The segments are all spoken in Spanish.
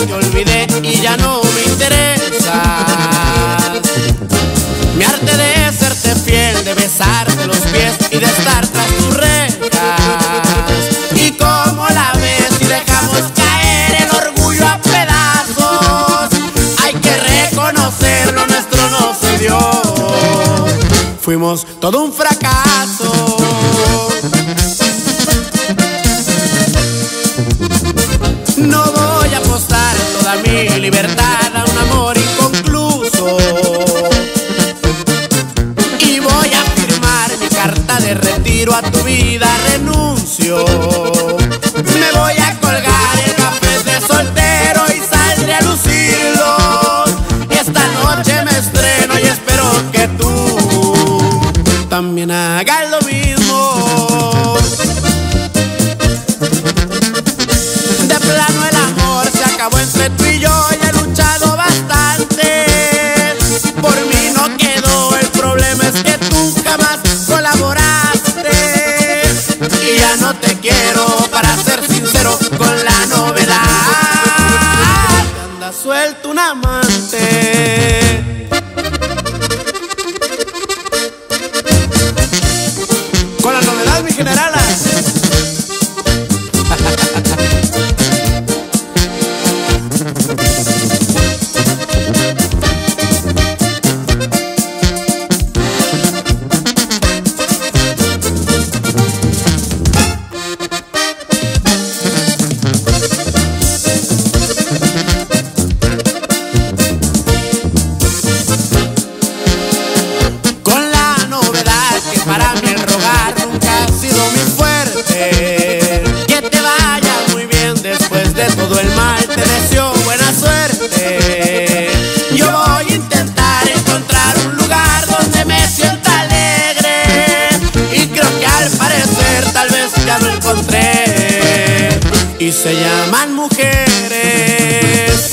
te olvidé y ya no me interesas. Me harté de serte fiel, de besarte los pies y de estar tras tus rejas. Y como la ves y dejamos caer el orgullo a pedazos, hay que reconocer lo nuestro no se dio. Fuimos todo un fracaso. No voy a apostar toda mi libertad a un amor inconcluso. Y voy a firmar mi carta de retiro, a tu vida renuncio. Me voy a colgar el café de soltero y saldré a lucirlo. Y esta noche me estreno y espero que tú también hagas lo mismo. De plano el amor se acabó entre tú y yo y he luchado bastante. Por mí no quedó, el problema es que tú jamás colaboraste. Y ya no te quiero, para ser sincero, con la novedad que anda suelto un amante. Con la novedad, mi generala. Para mí el rogar nunca ha sido mi fuerte. Que te vaya muy bien después de todo el mal, te deseo buena suerte. Yo voy a intentar encontrar un lugar donde me sienta alegre. Y creo que al parecer tal vez ya lo encontré. Y se llaman mujeres.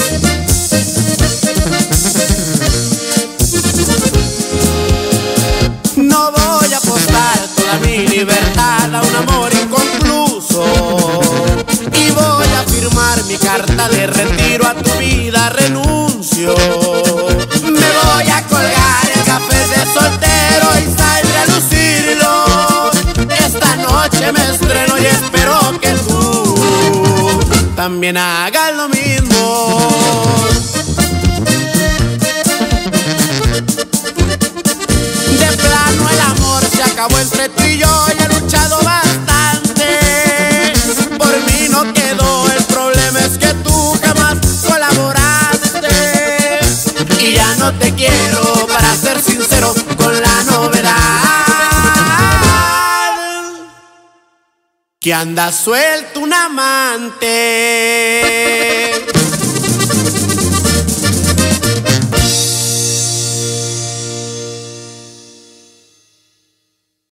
No voy a apostar toda mi libertad a un amor inconcluso. Y voy a firmar mi carta de retiro, a tu vida renuncio. Me voy a colgar el café de soltero y saldré a lucirlo. Esta noche me estreno y espero que tú también hagas lo mismo. De plano el amor se acabó entre tú y yo y he luchado bastante. Por mí no quedó, el problema es que tú jamás colaboraste. Y ya no te quiero, para ser sincero, con la novedad que anda suelto un amante.